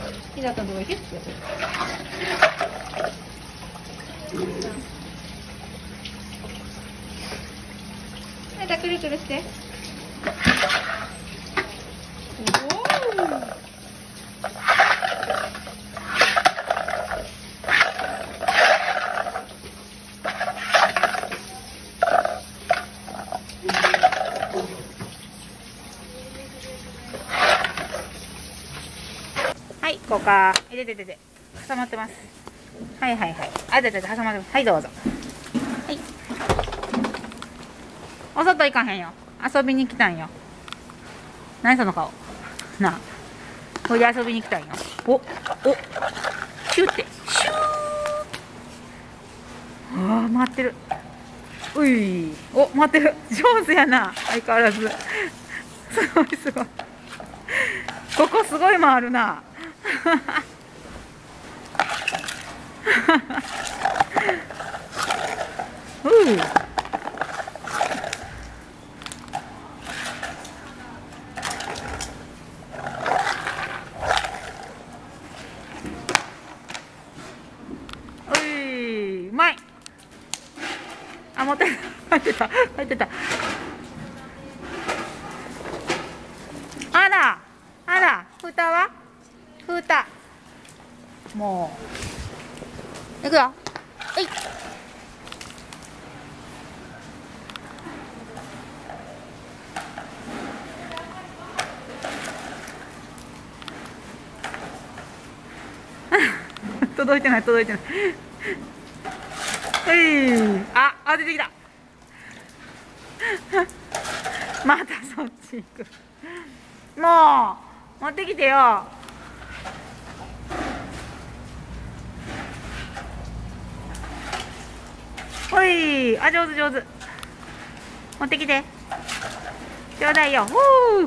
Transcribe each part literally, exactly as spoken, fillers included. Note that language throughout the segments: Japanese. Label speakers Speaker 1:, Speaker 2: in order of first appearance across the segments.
Speaker 1: ひざかどこ行けってやつ。はい、くるくるして。おお。はい、こうか。いてててて。挟まってます。はいはいはい。あ、でてて挟まってます。はい、どうぞ。はい。お外行かへんよ。遊びに来たんよ。何その顔。なあ。これで遊びに来たんよ。お、お。シューって。シュー。ああ、回ってる。うい。お、回ってる。上手やな。相変わらず。すごいすごい。ここすごい回るな。うう。おい、うまい。あ、持って入ってた入ってた。あらあら、蓋は蓋。もういくよ。えい。届いてない届いてない。えい。あ、あ、出てきた。またそっち行く。もう持ってきてよ。おい、あ、上手上手。持ってきて。ちょうだいよ。ふ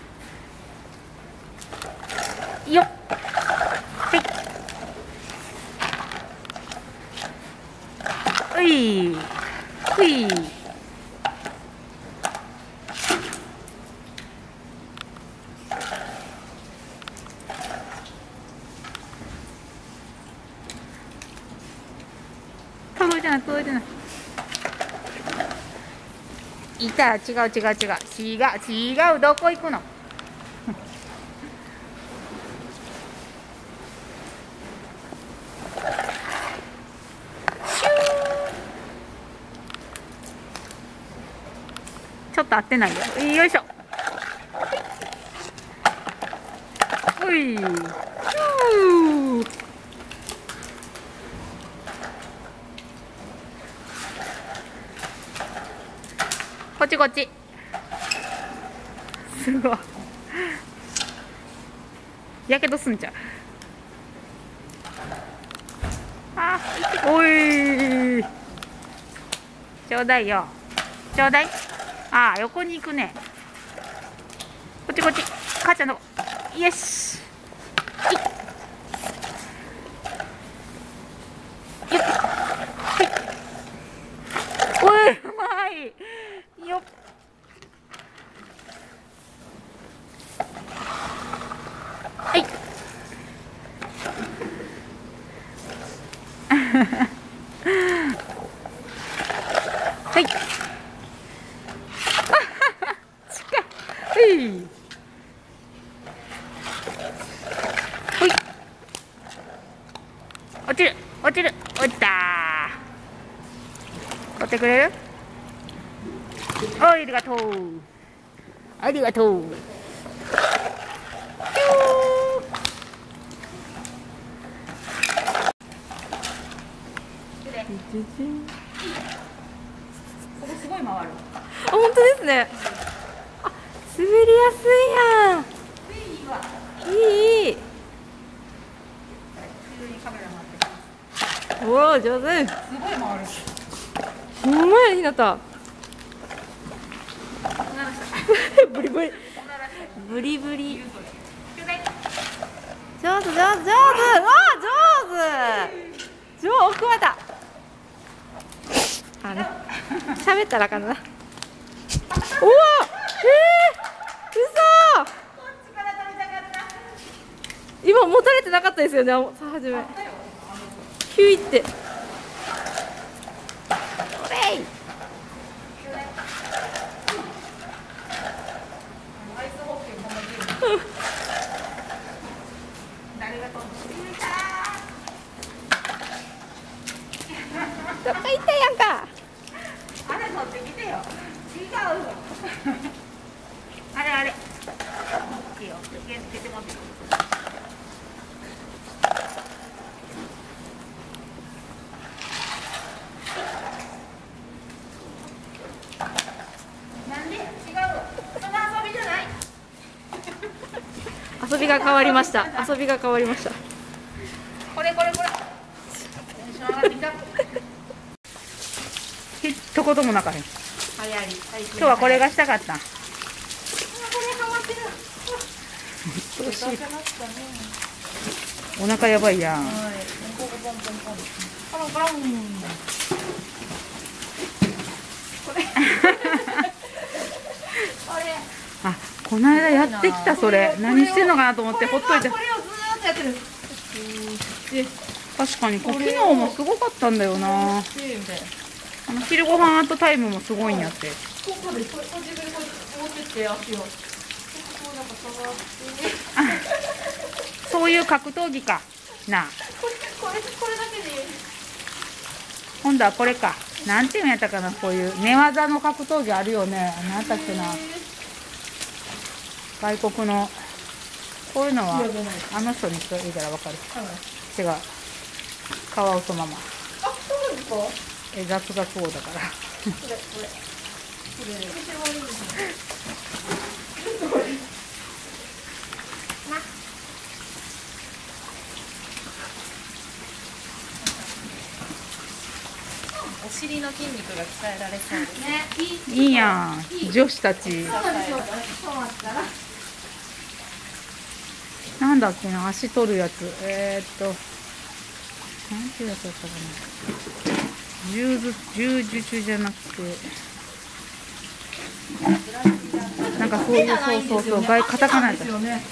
Speaker 1: う。よっ。はい。おい。ほい。届いてない届いてない。いた。違う違う違う違う違う。どこ行くの。ちょっと合ってないよ。よいしょ。おい。こっちこっち。すごい。やけどすんちゃう。あ、おい。ちょうだいよ。ちょうだい。ああ、横に行くね。こっちこっち。母ちゃんの。よし。い。よっ。はい。おい、うまい。よっ。はい。はい。近い。ほい。落ちる落ちる落ちた。取ってくれる。おい、ありがとうありがとう。ここすごい回る。あ、
Speaker 2: 本当ですね。あ、滑りやすいやん。いい。おお、上手。
Speaker 1: すごい回る。
Speaker 2: ほんまや、ひなた。ブリブリ。ブリブリ。上手上手上手。わあ、上手。上手、奥また。あの、喋ったらあかんな。おお、えー、嘘。 今持たれてなかったですよね、さ初め。キュイって。
Speaker 1: おれい。
Speaker 2: どっか行ったやんか。
Speaker 1: あれ取ってきてよ。違う。あれあれ。いいよ。つけつけて持って。なんで？違う。その遊びじゃない。
Speaker 2: 遊びが変わりました。遊びが変わりました。
Speaker 1: これこれこれ。一言もなかへん。今日はこれがしたかった。お腹やばいやん。あ、この間やってきたそれ。何してんのかなと思ってほっといて。確かにこう昨日もすごかったんだよな。あの昼ご飯アートタイムもすごいんやって。そういう格闘技かなあ。今度はこれか。なんていうんやったかな、こういう寝技の格闘技あるよね。なんだっけな。外国のこういうのはあの人に言ったらわかる。違う。カワウソママ。え、雑学王だから。
Speaker 2: お尻の筋肉が鍛えられそうですね。
Speaker 1: いいやん、女子たち。なんだっけな、足取るやつ。えー、っと。なんていうやつだったかな。柔術、柔術じゃなくて。なんかそういう、そうそうそう、外、カタカナやった。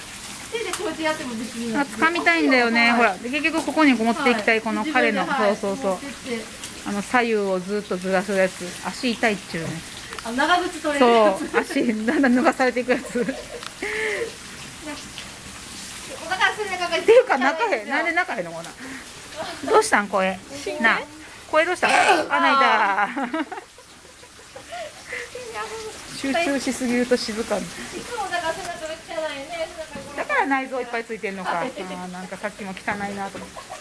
Speaker 1: あ、掴みたいんだよね、ほら、で、結局ここに持っていきたい、この彼の、そうそうそう。あの左右をずっとずらすやつ、足痛いっちゅうね。
Speaker 2: あ、長靴取れ
Speaker 1: そう、
Speaker 2: るやつ。
Speaker 1: 足だんだん脱がされていくやつ。っていうか、中へ、なんで中へのもな。どうしたん、声。なあ、声どうした。あ、泣いた。集中しすぎると静かに。だから内臓いっぱいついてんのか。あ、なんかさっきも汚いなと思って。